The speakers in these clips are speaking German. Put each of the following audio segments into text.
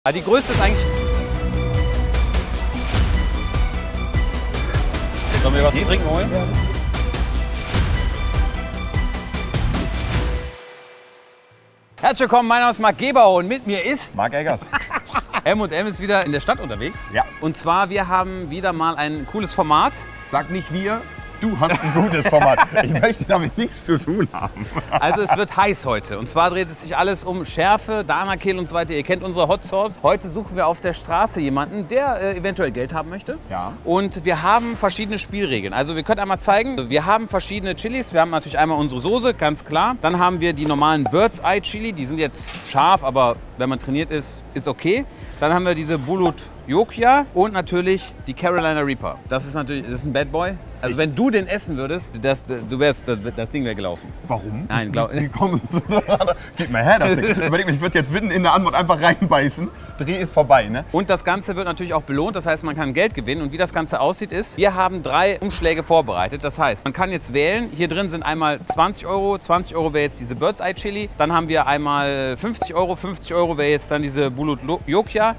Aber die größte ist eigentlich... Sollen wir was zu trinken holen? Ja. Herzlich willkommen, mein Name ist Marc Gebauer und mit mir ist... Marc Eggers. M&M ist wieder in der Stadt unterwegs. Ja. Und zwar, wir haben wieder mal ein cooles Format. Sag nicht wir, du hast ein gutes Format. Ich möchte damit nichts zu tun haben. Also es wird heiß heute. Und zwar dreht es sich alles um Schärfe, Dana-Kill und so weiter. Ihr kennt unsere Hot Sauce. Heute suchen wir auf der Straße jemanden, der eventuell Geld haben möchte. Ja. Und wir haben verschiedene Spielregeln. Also wir können einmal zeigen, wir haben verschiedene Chilis. Wir haben natürlich einmal unsere Soße, ganz klar. Dann haben wir die normalen Bird's Eye Chili. Die sind jetzt scharf, aber wenn man trainiert ist, ist okay. Dann haben wir diese Bulut Yokia und natürlich die Carolina Reaper. Das ist natürlich, das ist ein Bad Boy. Also wenn du den essen würdest, das Ding wäre gelaufen. Warum? Nein, Gib mal her das Ding. Überleg mal, ich würde jetzt mitten in der Antwort einfach reinbeißen. Dreh ist vorbei, ne? Und das Ganze wird natürlich auch belohnt, das heißt, man kann Geld gewinnen. Und wie das Ganze aussieht ist, wir haben 3 Umschläge vorbereitet. Das heißt, man kann jetzt wählen. Hier drin sind einmal 20 Euro. 20 Euro wäre jetzt diese Bird's Eye Chili. Dann haben wir einmal 50 Euro. 50 Euro wäre jetzt dann diese Bulut Yokia.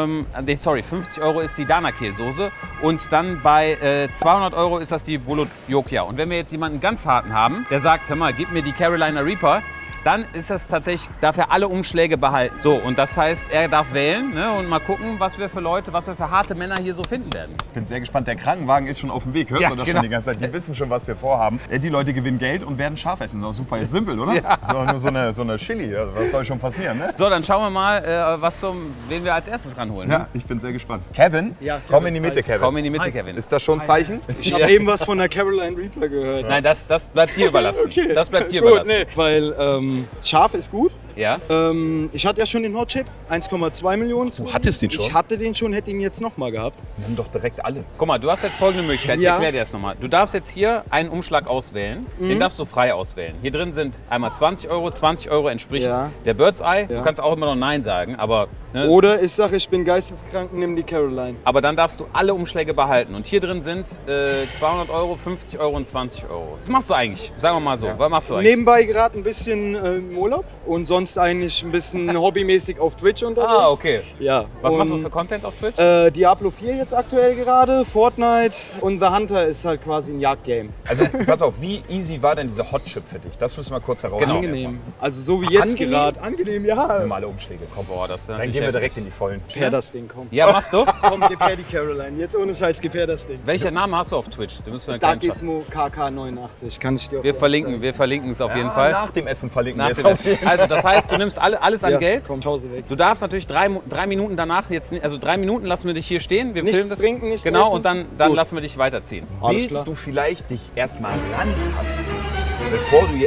Sorry, 50 Euro ist die Dana-Kill Soße. Und dann bei 200 Euro ist das die Bulut Yokia. Und wenn wir jetzt jemanden ganz harten haben, der sagt, hör mal, gib mir die Carolina Reaper, dann ist das tatsächlich, darf er alle Umschläge behalten. So, und das heißt, er darf wählen, ne, und mal gucken, was wir für Leute, was wir für harte Männer hier so finden werden. Ich bin sehr gespannt. Der Krankenwagen ist schon auf dem Weg. Hörst du das schon die ganze Zeit? Die wissen schon, was wir vorhaben. Die Leute gewinnen Geld und werden scharf essen. Das ist doch super simpel, oder? Ja. Nur so eine Chili. Was soll schon passieren, ne? So, dann schauen wir mal, wen wir als erstes ranholen. Ja, ich bin sehr gespannt. Kevin? Ja, Kevin. Komm in die Mitte, Kevin. Komm in die Mitte, Kevin. Ist das schon ein Zeichen? Ich habe eben was von der Carolina Reaper gehört. Nein, das bleibt dir überlassen. Okay. Das bleibt dir gut, überlassen. Nee, weil scharf ist gut. Ja. Ich hatte ja schon den Hot Chip, 1,2 Millionen. Du hattest den schon? Ich hatte den schon, hätte ihn jetzt nochmal gehabt. Nimm doch direkt alle. Guck mal, du hast jetzt folgende Möglichkeit, ich Ja. erkläre dir das nochmal. Du darfst jetzt hier einen Umschlag auswählen, den darfst du frei auswählen. Hier drin sind einmal 20 Euro, 20 Euro entspricht Ja. der Bird's Eye. Du Ja. kannst auch immer noch Nein sagen, aber, ne, Oder ich sage, ich bin geisteskrank, nimm die Caroline. aber dann darfst du alle Umschläge behalten. Und hier drin sind 200 Euro, 50 Euro und 20 Euro. Was machst du eigentlich? Sagen wir mal so, was machst du eigentlich? Nebenbei gerade ein bisschen im Urlaub und sonst eigentlich ein bisschen hobbymäßig auf Twitch unterwegs. Ah, okay. Ja. Was und, machst du für Content auf Twitch? Diablo 4 jetzt aktuell gerade, Fortnite und The Hunter ist halt quasi ein Jagdgame. Also, pass auf, wie easy war denn dieser Hot Chip für dich? Das müssen wir kurz herausfinden. Angenehm. Also so wie jetzt Angenehm? gerade. Angenehm, ja. Nimm alle Umschläge, komm. Boah, das wäre Dann natürlich gehen wir heftig. direkt in die Vollen. Gib her das Ding, komm. Ja, machst du? Komm, gib her die Caroline. Jetzt ohne Scheiß, gib her das Ding. Welcher Name hast du auf Twitch? Du musst mir einen kleinen Schatten. Dagismo KK89. Kann ich dir auf Wir der verlinken es auf jeden Ja, Fall. nach dem Essen verlinken Nach wir dem es auf Essen. jeden Fall. Also das heißt, du nimmst alles an Ja, Geld. komm, Pause weg. Du darfst natürlich drei Minuten danach jetzt, also 3 Minuten lassen wir dich hier stehen. Wir Nichts filmen das. trinken, nichts Genau, essen? und dann Gut. lassen wir dich weiterziehen. Alles klar. Willst du vielleicht dich erstmal rantasten, bevor du...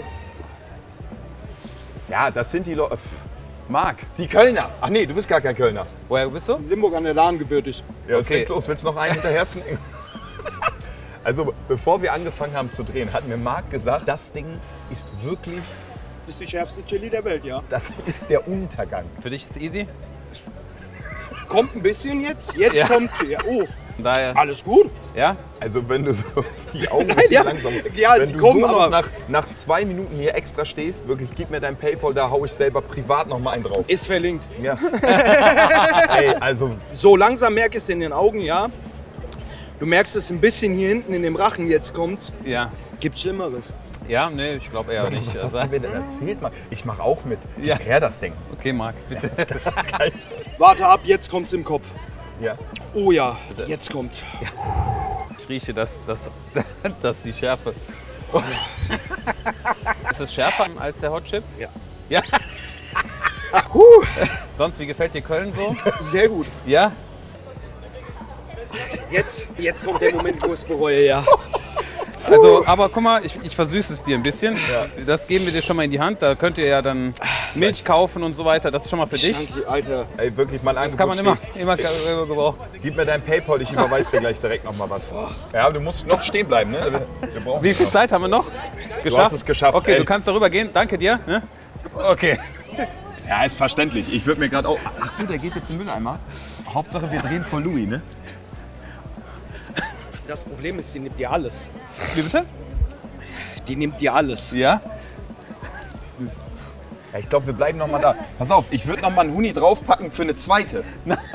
Ja, das sind die Leute... Marc, die Kölner. Ach nee, du bist gar kein Kölner. Woher bist du? Limburg an der Lahn gebürtig. Ja, was Okay. ist los? Willst du noch einen hinterher snacken? Also, bevor wir angefangen haben zu drehen, hat mir Marc gesagt, das Ding ist wirklich, Das ist die schärfste Chili der Welt, ja. das ist der Untergang. Für dich ist es easy? Kommt ein bisschen jetzt. Jetzt Ja. kommt sie. Oh, Von daher, alles gut. ja? Also wenn du so die Augen Nein, ja. langsam... Ja, wenn sie du kommen, so noch aber- nach 2 Minuten hier extra stehst, wirklich, gib mir dein Paypal, da hau ich selber privat noch mal einen drauf. Ist verlinkt. Ja. Ey, also, So langsam merke ich es in den Augen, ja. Du merkst es ein bisschen hier hinten in dem Rachen jetzt kommt. Ja. Gibt Schlimmeres. Ja, nee, ich glaube eher sag mal, nicht. was hast Also, du mir denn erzählt, Mann? Ich mach auch mit. Ja. Gib her das Ding. okay, Marc, bitte. Warte ab, jetzt kommt's im Kopf. Ja. Oh ja, jetzt kommt's. Ich rieche das die Schärfe. Ist es schärfer als der Hot Chip? Ja. Ja. Sonst, wie gefällt dir Köln so? Sehr gut. Ja? Jetzt kommt der Moment, wo ich es bereue, ja. Also, aber guck mal, ich versüße es dir ein bisschen. Das geben wir dir schon mal in die Hand. Da könnt ihr ja dann Milch kaufen und so weiter. Das ist schon mal für dich. Danke, Alter. Ey, wirklich mal Das kann man immer gebrauchen. Gib mir dein Paypal, ich überweise dir gleich direkt noch mal was. Ja, du musst noch stehen bleiben, ne? Wir brauchen Wie viel Zeit haben wir noch? Du hast es geschafft. Okay, ey. du kannst darüber gehen. Danke dir. Ne? Okay. Ja, ist verständlich. Ich würde mir gerade auch... Ach so, der geht jetzt im Mülleimer. Hauptsache, wir drehen vor Louis, ne? Das Problem ist, die nimmt dir alles. Wie bitte? Die nimmt dir alles. Ja? Ja, ich glaube, wir bleiben noch mal da. Pass auf, ich würde noch mal einen Huni draufpacken für eine zweite.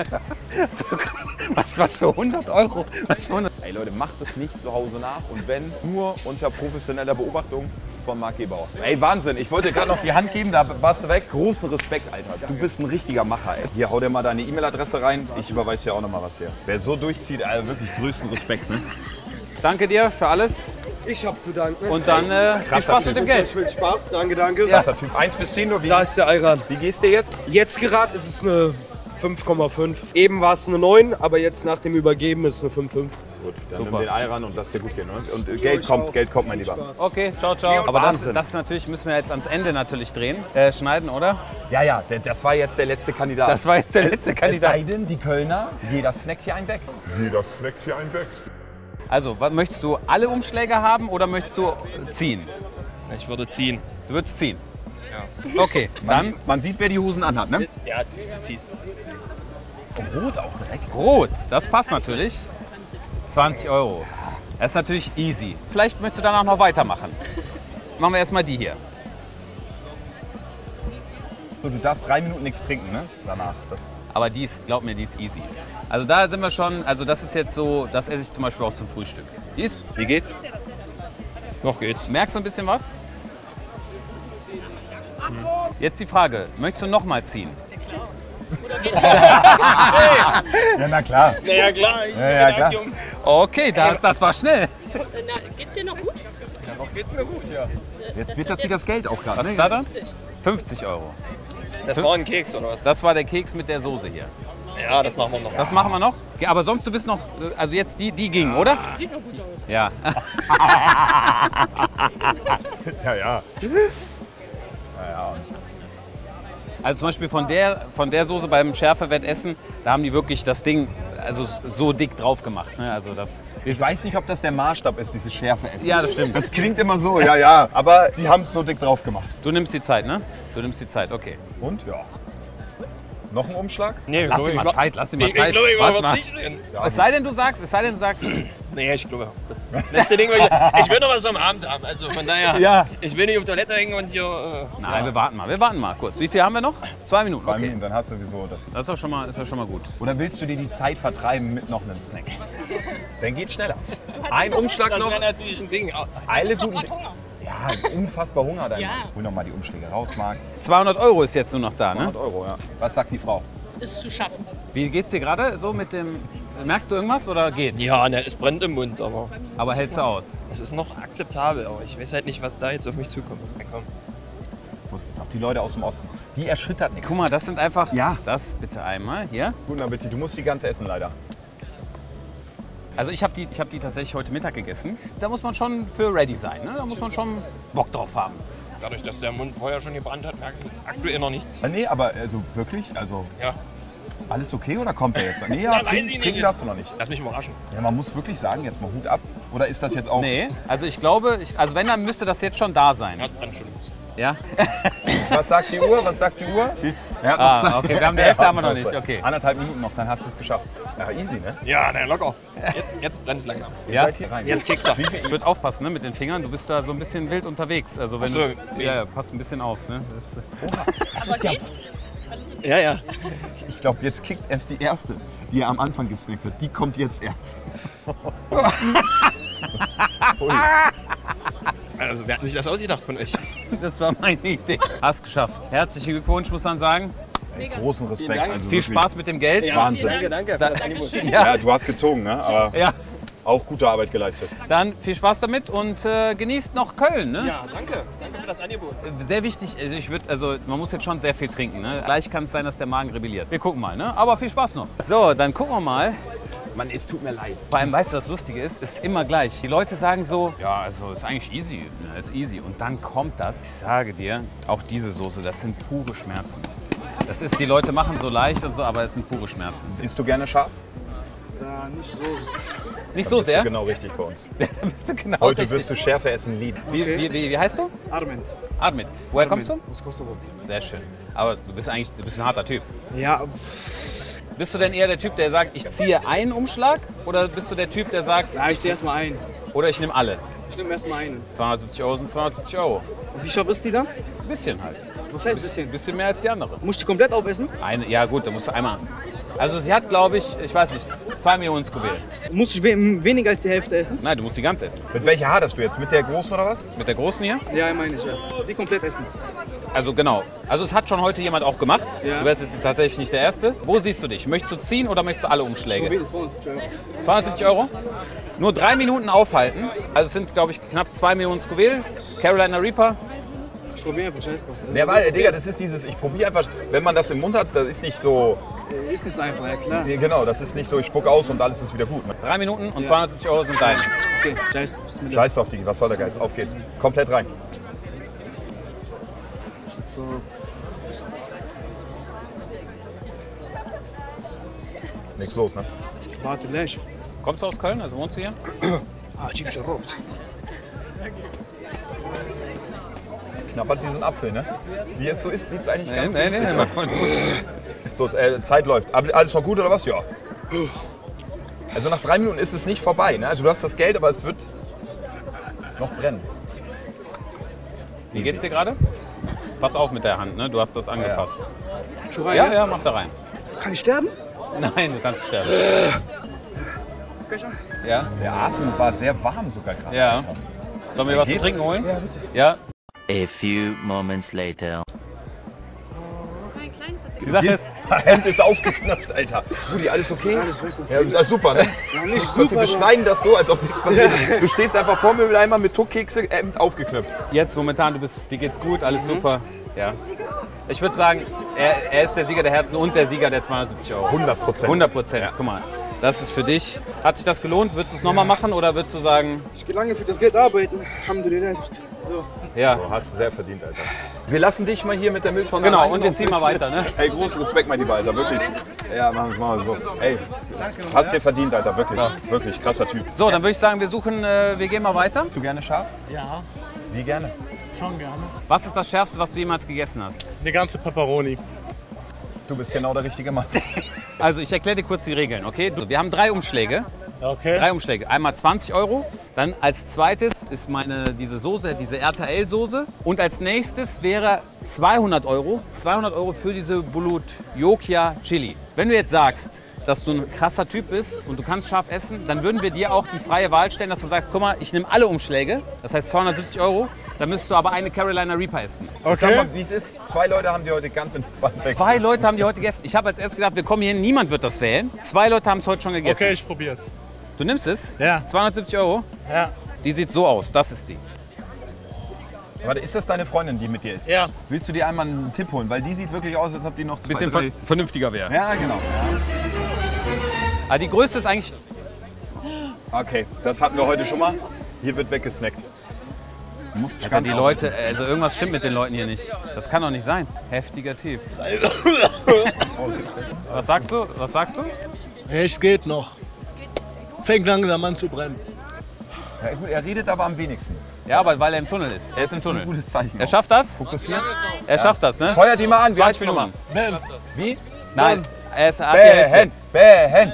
Was für 100 Euro? Was für 100? Ey Leute, macht es nicht zu Hause nach und wenn, nur unter professioneller Beobachtung von Marc Gebauer. Ey, Wahnsinn, ich wollte gerade noch die Hand geben, da warst du weg. Großen Respekt, Alter. Du bist ein richtiger Macher, ey. Hier, hau dir mal deine E-Mail-Adresse rein. Ich überweise dir auch noch mal was hier. Wer so durchzieht, Alter, wirklich größten Respekt, ne? Danke dir für alles Ich hab zu danken. und dann viel Spaß mit dem Geld. Viel Spaß, danke, danke. Krasser Typ. 1 bis 10 nur. Da ist der Ayran. Wie gehst du jetzt? Jetzt gerade ist es eine 5,5. Eben war es eine 9, aber jetzt nach dem Übergeben ist es eine 5,5. Gut, dann Super. nimm den Ei ran und lass dir gut gehen. Ne? Und Geld kommt, mein Lieber. Okay, ciao, ciao. Aber Wahnsinn. das natürlich müssen wir jetzt ans Ende natürlich drehen. Schneiden, oder? Ja, das war jetzt der letzte Kandidat. Das war jetzt der letzte Es Kandidat. sei denn, die Kölner, jeder snackt hier einen weg. Jeder snackt hier einen weg. Also, möchtest du alle Umschläge haben oder möchtest du ziehen? Ich würde ziehen. Du würdest ziehen? Ja. Okay, dann Man sieht, wer die Hosen anhat, ne? Ja, ziehst. Rot auch direkt. rot. Das passt natürlich. 20 Euro. Das ist natürlich easy. Vielleicht möchtest du danach noch weitermachen. Machen wir erstmal die hier. So, du darfst 3 Minuten nichts trinken, ne? Danach. Aber die ist, glaub mir, die ist easy. Also da sind wir schon, also das ist jetzt so, das esse ich zum Beispiel auch zum Frühstück. Die ist, Wie geht's? Noch geht's. merkst du ein bisschen was? Jetzt die Frage, möchtest du noch mal ziehen? Ja, na klar. Ja, klar. Ja, klar. Okay, das war schnell. Na, geht's dir noch gut? Jetzt wird das Geld auch gerade. Was Ne? ist da dann? 50. 50 Euro. Das war ein Keks, oder was? Das war der Keks mit der Soße hier. Ja, das machen wir noch. Das machen wir noch. Ja, aber sonst, du bist noch, also jetzt die ging, oder? Sieht noch gut aus. Ja. Ja. Also zum Beispiel von der Soße beim Schärfewettessen, da haben die wirklich das Ding also so dick drauf gemacht. Ne? Also das, Ich weiß nicht, ob das der Maßstab ist, dieses schärfe Essen. ja, das stimmt. Das klingt immer so, ja. Aber sie haben es so dick drauf gemacht. Du nimmst die Zeit, ne? Du nimmst die Zeit, okay. Und? Ja. Noch ein Umschlag? Nee, Lass dir mal Zeit, lass dir mal Ich Zeit. glaube, ich Warte war mal. verzichten. Es sei denn, du sagst. Nee, ich glaube, das letzte Ding, ich will noch was vom Abend haben. Also von daher, Ja. ich will nicht auf Toilette hängen und hier. Nein, wir warten mal kurz. Wie viel haben wir noch? 2 Minuten, 2 okay. Minuten, dann hast du sowieso das. Das ist doch schon mal gut. Oder willst du dir die Zeit vertreiben mit noch einem Snack? Dann geht's schneller. Ein Umschlag Das noch. wäre natürlich ein Ding. Alle Ich hab guten. grad Hunger. Ja, unfassbar Hunger. Dann Ja. hol noch mal die Umschläge raus, Marc. 200 Euro ist jetzt nur noch da, ne? 100 Euro, ja. Was sagt die Frau? Ist zu schaffen. Wie geht's dir gerade so mit dem... Merkst du irgendwas oder geht's? Ja, ne, es brennt im Mund, aber Aber hältst du aus? es ist noch akzeptabel. Aber ich weiß halt nicht, was da jetzt auf mich zukommt. Ja, komm. Wusste doch, die Leute aus dem Osten. Die erschüttert nichts. Guck mal, das sind einfach... Ja. Das bitte einmal hier. Guten Appetit, du musst die ganz essen leider. Also ich hab die tatsächlich heute Mittag gegessen. Da muss man schon für ready sein, ne? Da muss man schon Bock drauf haben. Dadurch, dass der Mund vorher schon gebrannt hat, merke ich jetzt aktuell noch nichts. Nee, aber also wirklich, also Ja, alles okay oder kommt der jetzt? Nee, ja, Na, weiß ich nicht. trinken darfst du noch nicht. lass mich überraschen. Ja, man muss wirklich sagen, jetzt mal Hut ab. Oder ist das jetzt auch... Nee, also ich glaube, also wenn, dann müsste das jetzt schon da sein. Ja, es brennt schon. Ja? Was sagt die Uhr? Ja, Ah, okay, wir haben die Hälfte haben wir noch nicht, okay. 1,5 Minuten noch, dann hast du es geschafft. Ja, easy, ne? Ja, na locker. Jetzt brennt es langsam. Ja? Seid hier rein. Jetzt kickt er. Ich würde aufpassen, ne, mit den Fingern. Du bist da so ein bisschen wild unterwegs. Also wenn Ach so, du, nee. ja, pass ein bisschen auf. Ne? Aber geht? Ja, ja. Ich glaube, jetzt kickt erst die erste, die er am Anfang gesnackt hat. Die kommt jetzt erst. Also, wer hat sich das ausgedacht von euch? Das war meine Idee. Hast geschafft. Herzlichen Glückwunsch, muss man sagen. Großen Respekt. Dank. Also Viel wirklich. Spaß mit dem Geld. Wahnsinn. Danke für das Angebot. Ja, du hast gezogen, ne? Aber Ja, auch gute Arbeit geleistet. dann viel Spaß damit und genießt noch Köln. Ne? Ja, danke. Danke für das Angebot. Sehr wichtig, also man muss jetzt schon sehr viel trinken. Ne? Gleich kann es sein, dass der Magen rebelliert. Wir gucken mal, ne? Aber viel Spaß noch. So, dann gucken wir mal. Mann, es tut mir leid. Vor allem, weißt du, was Lustige ist? Ist immer gleich. Die Leute sagen so, ja, also ist eigentlich easy. Ja, ist easy. Und dann kommt das. Ich sage dir, auch diese Soße, das sind pure Schmerzen. Das ist, die Leute machen so leicht und so, aber es sind pure Schmerzen. Isst du gerne scharf? Nicht so. Nicht so Bist du sehr? genau richtig bei uns. Da bist du genau Heute richtig. wirst du Schärfe essen lieben. Wie heißt du? Arment. Admit. Woher kommst du? Aus Kosovo. Sehr schön. Aber du bist ein harter Typ. Ja, Bist du denn eher der Typ, der sagt, ich ziehe einen Umschlag? Oder bist du der Typ, der sagt, ja, ich sehe erstmal ein. oder ich nehme alle? Ich nehme erstmal einen. 270 Euro sind 270 Euro. Und wie scharf ist die dann? Ein bisschen halt. Was heißt bisschen? Ein bisschen mehr als die andere. Muss ich die komplett aufessen? Ja gut, da musst du einmal. Also sie hat, glaube ich weiß nicht, 2 Millionen Scoville. Muss ich weniger als die Hälfte essen? Nein, du musst die ganz essen. Mit welcher haderst du jetzt? Mit der großen oder was? Mit der großen hier? Ja, meine ich, ja. Die komplett essen. Also genau. Also es hat schon heute jemand auch gemacht. Ja. Du wärst jetzt tatsächlich nicht der Erste. Wo siehst du dich? Möchtest du ziehen oder möchtest du alle Umschläge? 270 Euro. 270 Euro? Nur 3 Minuten aufhalten. Also es sind, glaube ich, knapp 2 Millionen Scoville. Carolina Reaper. Ich probiere einfach, scheiß drauf. Ja, weil, Digga, das ist dieses, ich probiere einfach, wenn man das im Mund hat, das ist nicht so, Ist nicht so einfach, ja klar. nee, genau, das ist nicht so, ich spucke aus und alles ist wieder gut. Ne? 3 Minuten und 270 Euro sind deine. Okay, scheiß. Bismillah. Scheiß drauf, Digi, was soll der Geiz? Auf geht's. Komplett rein. So. Nichts los, ne? Warte, gleich. Kommst du aus Köln? Also wohnst du hier? Ah, ich bin schon robt. Knabbert wie so ein Apfel, ne? Wie es so ist, sieht es eigentlich ganz Nee. gut. So, Zeit läuft. Alles noch gut oder was? Ja. Also nach 3 Minuten ist es nicht vorbei, ne? Also du hast das Geld, aber es wird noch brennen. Wie geht's dir gerade? Pass auf mit der Hand, ne? Du hast das angefasst. Schon rein, Ja, mach da rein. Kann ich sterben? Nein, du kannst sterben. Kann ich auch? Ja? Der Atem war sehr warm sogar gerade. Ja. Sollen wir was zu Geht's? trinken holen? Ja, bitte. Ja. A few moments later. Die Sache ist, Hemd ist aufgeknöpft, Alter. Rudi, alles okay? Alles besser. Ja, das ist super, ne? Ja, nicht Wir super, schneiden das so, als ob nichts passiert. Du stehst einfach vor dem Mülleimer mit Tuckkekse, Hemd aufgeknöpft. jetzt momentan, dir geht's gut, alles super. Ja. Ich würde sagen, er ist der Sieger der Herzen und der Sieger der 270 Euro. 100%. 100%. Guck mal, das ist für dich. Hat sich das gelohnt? Würdest du es nochmal machen oder würdest du sagen, Ich gehe lange für das Geld arbeiten. Alhamdulillah. So. ja? Du hast sehr verdient, Alter. Wir lassen dich mal hier mit der Mülltonne Genau, rein und wir ziehen mal weiter, ne? Ey, großen Respekt, mein Lieber, Alter, wirklich. Ja, machen wir so. Ey, hast dir verdient, Alter, wirklich. Wirklich, krasser Typ. So, dann würde ich sagen, wir gehen mal weiter. Du gerne scharf? Ja, Wie gerne? schon gerne. Was ist das Schärfste, was du jemals gegessen hast? Die ganze Pepperoni. Du bist genau der richtige Mann. Also ich erkläre dir kurz die Regeln, okay? Wir haben 3 Umschläge. Okay. 3 Umschläge. Einmal 20 Euro. Dann als zweites ist diese Soße, diese RTL-Soße. Und als nächstes wäre 200 Euro. 200 Euro für diese Bulut Yokia Chili. Wenn du jetzt sagst, dass du ein krasser Typ bist und du kannst scharf essen, dann würden wir dir auch die freie Wahl stellen, dass du sagst, guck mal, ich nehme alle Umschläge. Das heißt 270 Euro. Dann müsstest du aber eine Carolina Reaper essen. Sag mal, wie es ist. 2 Leute haben die heute ganz entspannt weg. 2 Leute haben die heute gegessen. Ich habe als erstes gedacht, wir kommen hier hin, niemand wird das wählen. 2 Leute haben es heute schon gegessen. Okay, ich probier's. Du nimmst es? Ja. 270 Euro? Ja. Die sieht so aus, das ist sie. Warte, ist das deine Freundin, die mit dir ist? Ja. Willst du dir einmal einen Tipp holen? Weil die sieht wirklich aus, als ob die noch 2, Bisschen 3... vernünftiger wäre. Ja, genau. Aber die größte ist eigentlich, Okay, das hatten wir heute schon mal. Hier wird weggesnackt. Du musst also die Leute, also irgendwas stimmt mit den Leuten hier nicht. Das kann doch nicht sein. Heftiger Typ. Was sagst du? Was sagst du? Es geht noch. Fängt langsam an zu brennen. Ja, gut, er redet aber am wenigsten. Ja, aber weil er im Tunnel ist. Er ist im Das ist ein Tunnel. gutes Zeichen. Er schafft das? Fokussiert. Er schafft das, ne? Feuert die mal an. 20 Minuten. Wie? Nein, er ist ab die Hälfte. Bähen.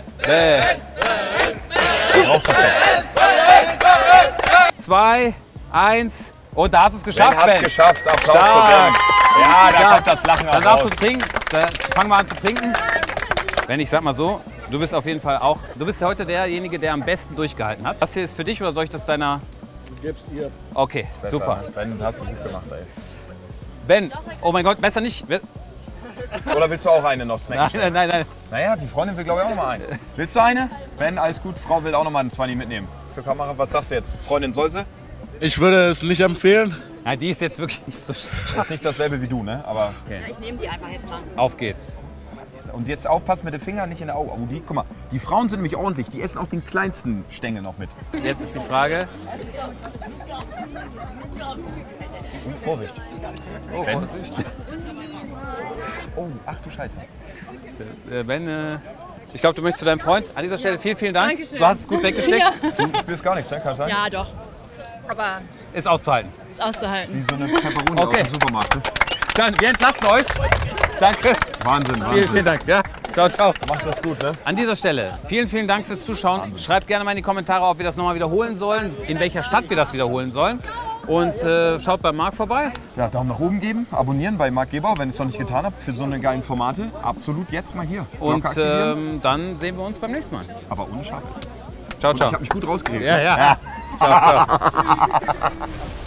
2, 1 und da hast du es Ben geschafft, hat's Ben. geschafft. Applaus Stark. für Ben. Ja, da Stark. kommt das Lachen Dann auch darfst raus. du trinken. Dann fangen wir an zu trinken. Ben, ich sag mal so, du bist auf jeden Fall auch, du bist heute derjenige, der am besten durchgehalten hat. Das hier ist für dich oder soll ich das deiner... Gib's ihr. Okay, super. Ben, hast du gut gemacht, ey. Ben, oh mein Gott, besser nicht. Oder willst du auch eine noch snacken? Nein. Naja, die Freundin will, glaube ich, auch noch mal eine. Willst du eine? Ben, alles gut. Frau will auch noch mal einen 20 mitnehmen. Zur Kamera, was sagst du jetzt? Freundin soll sie? Ich würde es nicht empfehlen. Nein, die ist jetzt wirklich nicht so schlimm. Ist nicht dasselbe wie du, ne? Aber Ich nehme die einfach jetzt mal. Auf geht's. und jetzt aufpassen mit den Fingern, nicht in der Augen. Oh, die, guck mal, die Frauen sind nämlich ordentlich. Die essen auch den kleinsten Stängel noch mit. Jetzt ist die Frage. Vorsicht. Oh, Ben? Vorsicht. Oh, ach du Scheiße. Ben, ich glaube, du möchtest zu deinem Freund. An dieser Stelle vielen Dank. Dankeschön. Du hast es gut weggesteckt. Ja. Du spürst gar nichts, ne? Kann das sein? Ja, doch. Aber Ist auszuhalten. ist auszuhalten. Wie so eine Pepperoni Okay. aus dem Supermarkt. Ne? Dann, wir entlassen euch. Danke. Wahnsinn, Wahnsinn. Vielen Dank. Ja. Ciao, ciao. Macht das gut, ne? An dieser Stelle vielen Dank fürs Zuschauen. Schreibt gerne mal in die Kommentare, ob wir das nochmal wiederholen sollen, in welcher Stadt wir das wiederholen sollen. Und schaut bei Marc vorbei. Ja, Daumen nach oben geben, abonnieren bei Marc Gebauer, wenn ihr es noch nicht getan habt, für so eine geilen Formate. Absolut jetzt mal hier. Und Glocke aktivieren, dann sehen wir uns beim nächsten Mal. aber ohne Scharfes. Ciao, Ich ciao. habe mich gut rausgeredet. Ja. Ciao, ciao.